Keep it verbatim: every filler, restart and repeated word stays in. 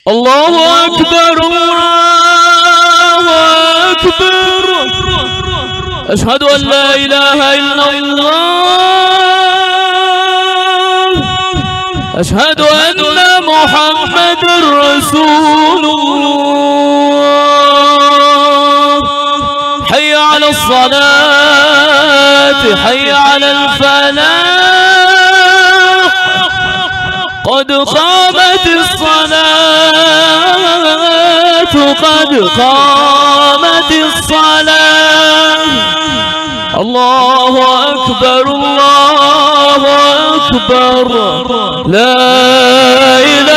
الله أكبر الله أكبر. أشهد أن لا إله إلا الله. أشهد أن محمد رسول الله. حي على الصلاة حي على الفلاح. قد قامت الصلاة قد قامت الصلاة. الله أكبر الله أكبر. لا إله